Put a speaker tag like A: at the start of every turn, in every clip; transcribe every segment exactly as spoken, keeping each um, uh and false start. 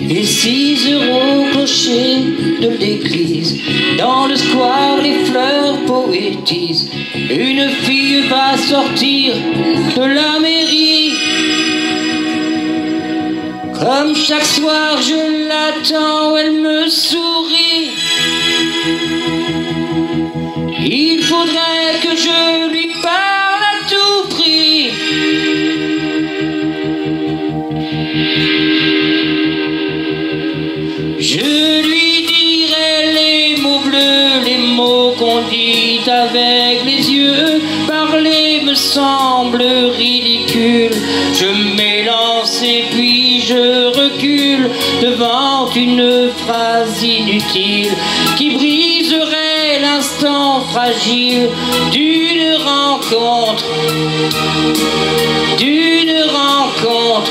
A: Et six euros clocher de l'église. Dans le square, les fleurs poétisent. Une fille va sortir de la mairie. Comme chaque soir je l'attends, elle me sourit. Il faudrait que je lui parle à tout prix. Je lui dirai les mots bleus, les mots qu'on dit avec les yeux. Parler me semble ridicule. Je m'élance et puis je recule devant une phrase inutile qui briserait l'instant fragile d'une rencontre, d'une rencontre.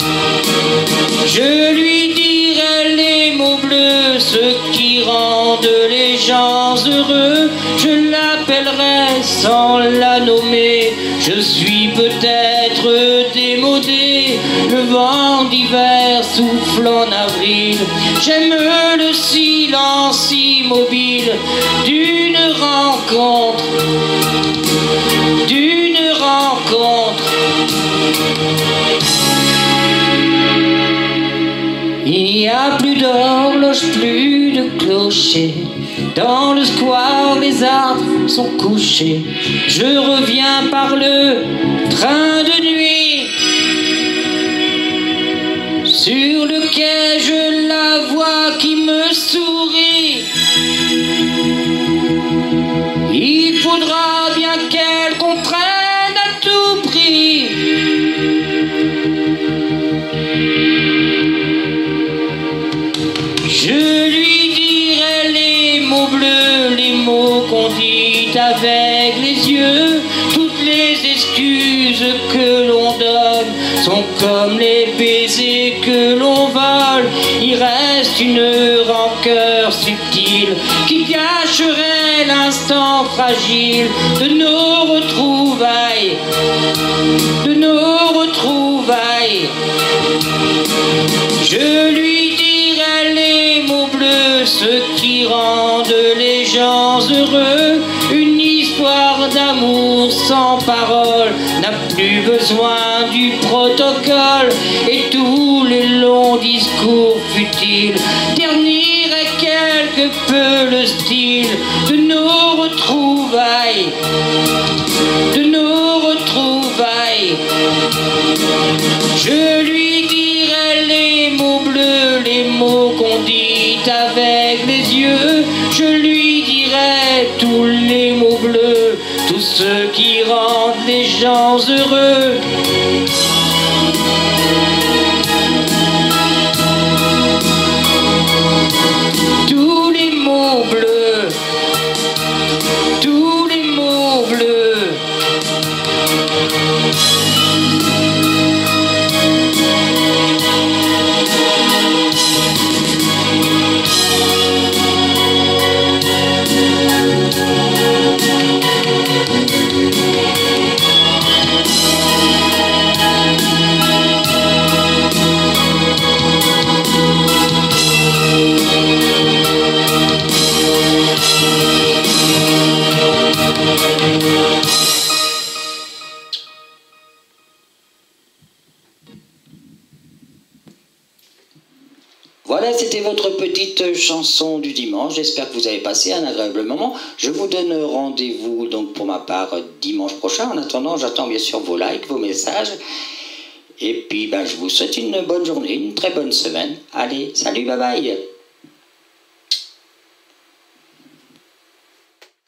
A: Je lui dirai les mots bleus, ceux qui rendent les gens heureux. Je l'appellerai sans la nommer. Je suis peut-être démodé, le vent d'hiver souffle en avril. J'aime le silence immobile d'une rencontre, d'une rencontre. Il n'y a plus d'horloge, plus de clocher. Dans le square, les arbres sont couchés. Je reviens par le train de nuit. Sur le quai, je la vois qui me sourit. Il faudra bien qu'elle comprenne à tout prix. Je lui dirai les mots bleus, les mots qu'on dit avec les yeux. Toutes les excuses que l'on donne sont comme les baisers que l'on vole. Il reste une rancœur subtile qui gâcherait l'instant fragile de nos retrouvailles, de nos retrouvailles. Je lui dirai les mots bleus, ceux qui rendent les gens heureux. Une histoire d'amour sans parole n'a plus besoin du protocole. Et tous les longs discours futiles terniraient quelque peu le style de nos retrouvailles, de nos retrouvailles. Je lui dirai les mots bleus, les mots qu'on dit avec les yeux. Je lui dirai tous les mots bleus, tous ceux qui rendent les gens heureux. Tous les mots bleus, tous les mots bleus. Voilà, c'était votre petite chanson du dimanche. J'espère que vous avez passé un agréable moment. Je vous donne rendez-vous donc pour ma part dimanche prochain. En attendant, j'attends bien sûr vos likes, vos messages. Et puis, ben, je vous souhaite une bonne journée, une très bonne semaine. Allez, salut, bye bye.